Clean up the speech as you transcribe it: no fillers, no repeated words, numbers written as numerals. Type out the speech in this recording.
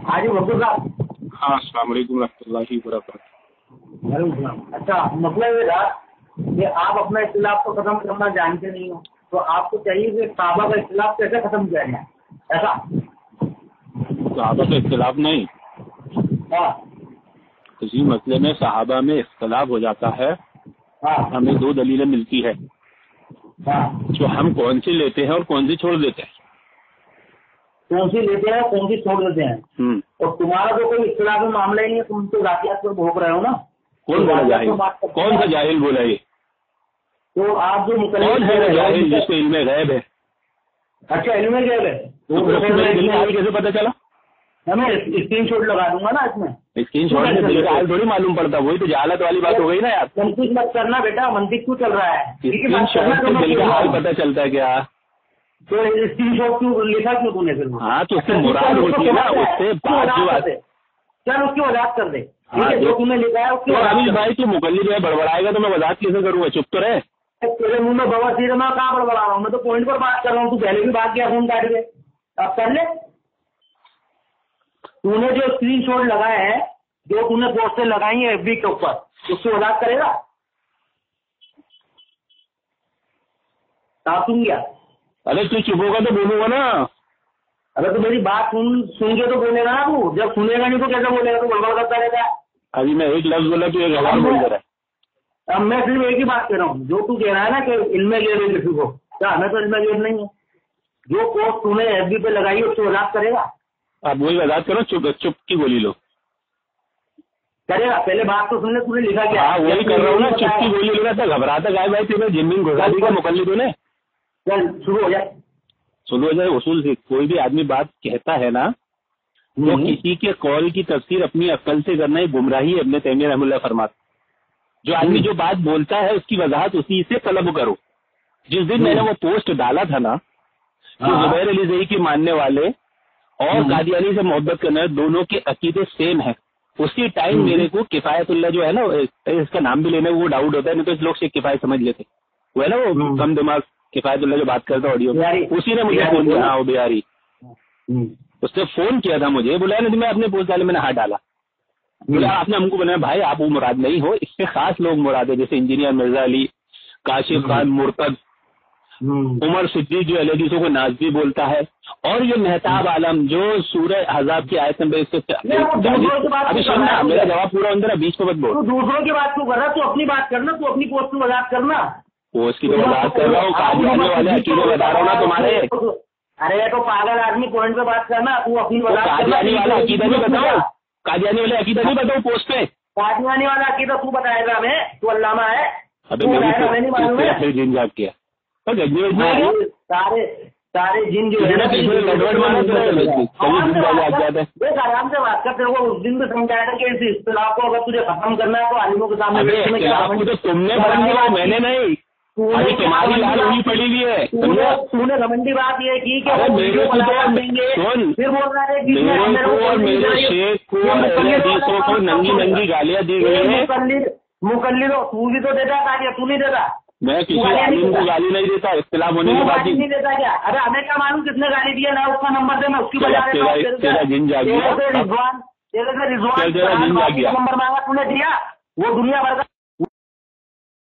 ہاں جی وکیل صاحب. ہاں السلام علیکم ورحمۃ اللہ وبرکاتہ. وعلیکم السلام. اچھا مطلب یہ تھا کہ آپ اپنا اختلاف کو ختم کرنا جانتے نہیں ہو تو آپ کو چاہیے کہ صحابہ کا اختلاف کیسے ختم کیا جائے ایسا. صحابہ کا اختلاف نہیں, ہاں کسی مسئلے میں صحابہ میں اختلاف ہو جاتا ہے, ہاں ہمیں دو دلیلیں ملتی ہے ہاں. جو ہم کون سی لیتے ہیں اور کون سی چھوڑ دیتے ہیں. کون سی لیتے ہیں کون سی چھوڑ دیتے ہیں. اور تمہارا تو کوئی اختلاف میں معاملہ ہی نہیں ہے, تم تو ذاتیات پر بھوک رہے ہو نا. کون بولا جاہل؟ کون سا جاہل بولا یہ؟ تو آپ جو کون ہے جاہل جس کو علم غیب ہے؟ اچھا علم غیب ہے تو دل کا حال کیسے پتا چلا؟ میں اسکرین شاٹ لگا دوں گا نا اس میں. اسکرین شاٹ میں دل کا حال تھوڑی معلوم پڑتا, وہی تو جہالت والی بات ہو گئی نا یار. منطق مت کرنا بیٹا, منطق کیوں چل رہا ہے؟ اسکرین شاٹ سے دل کا حال پتا چلتا ہے کیا؟ تو اسکرین شاٹ کیوں لکھا کیوں تم نے پھر؟ ہاں تو اس سے مراد ہوتی ہے نا, اس سے بات جو آتی ہے. چل اس کی وضاحت کر دے. جو تم نے لکھا ہے اس کی ابھی بھائی تو مقلد جو ہے بڑبڑائے گا تو میں وضاحت کیسے کروں گا؟ چپ تو رہے. تیرے منہ میں بواسیر ہے, میں کہاں بڑبڑا رہا ہوں, میں تو پوائنٹ پر بات کر رہا ہوں. تو پہلے بھی بات کیا فون کاٹ کے, اب کر لے. تو نے جو اسکرین شاٹ لگائے ہیں, جو تم نے پوسٹر لگائی ہیں ایف بی کے اوپر, اس کی وضاحت کرے گا؟ تم کیا؟ ارے تو چپ ہوگا تو بولوں گا نا. ارے تو میری بات سن کے تو بولے گا نا. تو جب سنے گا نہیں تو کیسے بولے گا؟ تو بڑبڑ کرتا رہتا ہے. ابھی میں ایک لفظ بولا تو ایک ہزار بول رہا ہے. اب میں صرف ایک ہی بات کہہ رہا ہوں, جو تو کہہ رہا ہے نا کہ علم غیب ہے کسی کو, کیا ہمیں تو علم غیب نہیں ہے. جو پوسٹ تم نے ایف بی پہ لگائی ہے اس کی وضاحت کرے گا؟ آپ وہی وضاحت کرو, چپ کی گولی لو. کرے گا؟ پہلے بات تو سن لے, تم نے لکھا کیا؟ ہاں وہی کر رہا ہوں نا, چپ کی گولی لو. تھا گھبراتا گائے بھائی تمہیں جمین گھسا دی کا مقلد نے. چل شروع ہو جائے. سنو جائے اصول سے, کوئی بھی آدمی بات کہتا ہے نا تو کسی کے قول کی تفسیر اپنی عقل سے کرنا ہی گمراہی ہے. ابن تیمیہ رحمہ اللہ فرماتے جو آدمی جو بات بولتا ہے اس کی وضاحت اسی سے طلب کرو. جس دن میں نے وہ پوسٹ ڈالا تھا نا کہ زبیر علی زئی کے ماننے والے اور قادیانی سے محبت کرنے دونوں کے عقیدے سیم ہیں, اسی ٹائم میرے کو کفایت اللہ جو ہے نا, اس کا نام بھی لینے وہ ڈاؤٹ ہوتا ہے, نہیں تو اس لوگ سے کفایت سمجھ لیتے. وہ ہے نا وہ کم دماغ کفایت اللہ جو بات کرتا آڈیو, اسی نے مجھے فون کیا. ہاں وہ بہاری, اس نے فون کیا تھا مجھے, بولا نہیں میں اپنے پوسٹ ڈالے, میں نے ہاتھ ڈالا. بولا آپ نے ہم کو بنایا بھائی, آپ وہ مراد نہیں ہو, اس سے خاص لوگ مراد ہے, جیسے انجینئر مرزا علی, کاشف خان مرتد, عمر صدیق جو حدیثوں کو نازی بولتا ہے, اور یہ مہتاب عالم جو سورہ احزاب کی آیت نمبر 140. ابھی سننا, میرا جواب پورا اندر بیچ میں مت بول. تو دوسروں کی بات کیوں کر رہا؟ تو اپنی بات کرنا, تو اپنی پوسٹ کی وضاحت کرنا. وہ اس کی تو وضاحت کر رہا ہوں, قادیانی والے عقیدے بتا رہا ہوں نا تمہارے. ارے تو پاگل آدمی پوائنٹ پہ بات کرنا, تو اپنی قادیانی والا عقیدہ نہیں بتاؤ, قادیانی والے عقیدہ نہیں بتاؤ پوسٹ پہ. قادیانی والا عقیدہ تو بتائے گا ہمیں, تو علامہ ہے. ابھی جن جاگ کیا سارے جن جو ہے آرام سے بات کرتے وہ اس دن بھی سمجھایا تھا کہ اس اختلاف کو اگر تجھے ختم کرنا ہے تو عالموں کے سامنے. تم نے بڑھا, میں نے نہیں, تمہاری لال ہوئی پڑی ہوئی ہے. تو نے گھمنڈی بات یہ کی کہ پھر بول رہا ہے میرے شیخ کو حدیثوں کو ننگی ننگی گالیاں دی گئی ہیں. مقلد ہو تو بھی تو دیتا ہے, تو نہیں دیتا. میں کسی عالم کو گالی نہیں دیتا, اختلاف ہونے کے بعد نہیں دیتا کیا؟ ارے ہمیں کیا معلوم کس نے گالی دیا نا, اس کا نمبر دے, میں اس کی بجائے تیرا جن جا گیا, رضوان نمبر مانگا, تو نے دیا. وہ دنیا بھر کا